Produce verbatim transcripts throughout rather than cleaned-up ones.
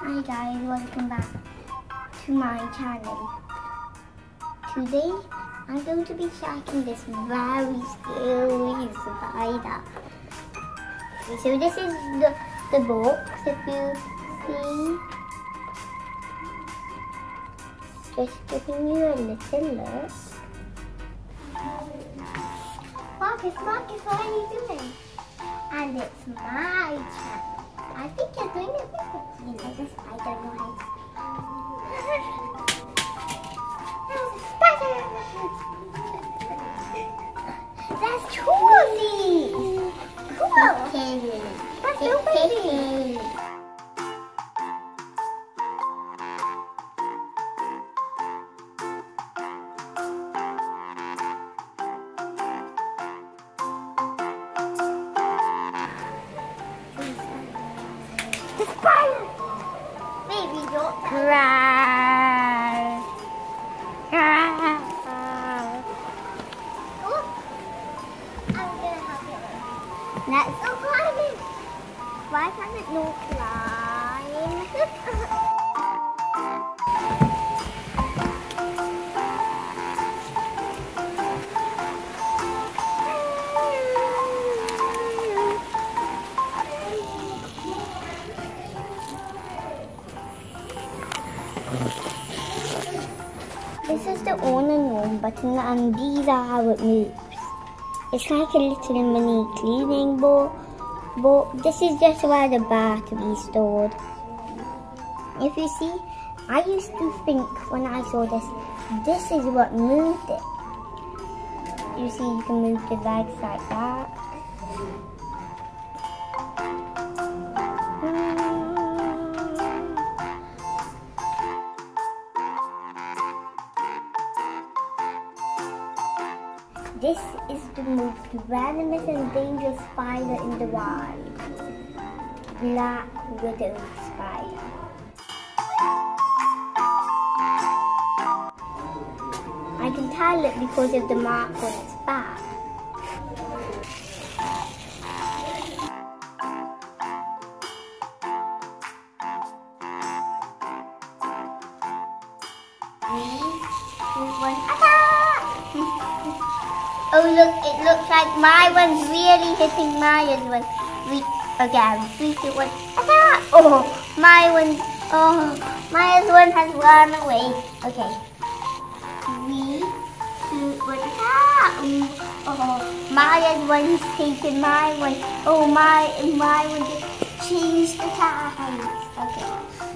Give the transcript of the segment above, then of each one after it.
Hi guys, welcome back to my channel. Today I'm going to be tracking this very scary spider. Okay, so this is the, the box, if you see. Just giving you a little look. Marcus, Marcus, what are you doing? And it's my channel. I think you're doing it differently. You know, this spider knows. There's a spider! There's two of these! Cool! That's so pretty! The spider! Baby, don't cry! Cry! Oh, I'm gonna help you. Let's go climbing! Why can't it no climb? This is the on and on button, and these are how it moves. It's like a little mini cleaning bowl, but this is just where the battery is stored. If you see, I used to think when I saw this, this is what moved it. You see, you can move the legs like that. This is the most venomous and dangerous spider in the wild. Black widow spider. I can tell it because of the mark on its back. Three, two, one, attack! Oh look, it looks like my one's really hitting Maya's one. Three, again, three, two, one, attack! Oh, my one, oh, Maya's one has run away. Okay. Three, two, one, attack! Oh, Maya's one has taken my one. Oh, my, my one just changed the times. Okay.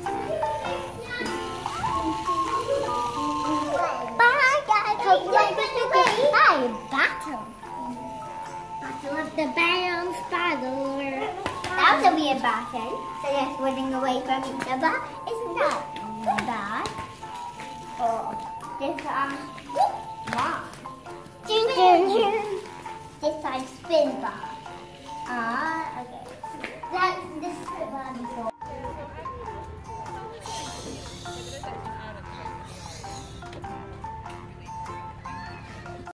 Bye guys, hope you like this video. Bye, battle. Battle of the battle spider. That was a weird battle. So just running away from each other. Isn't that bad? Oh, this time, wow. This time spin bar. Ah.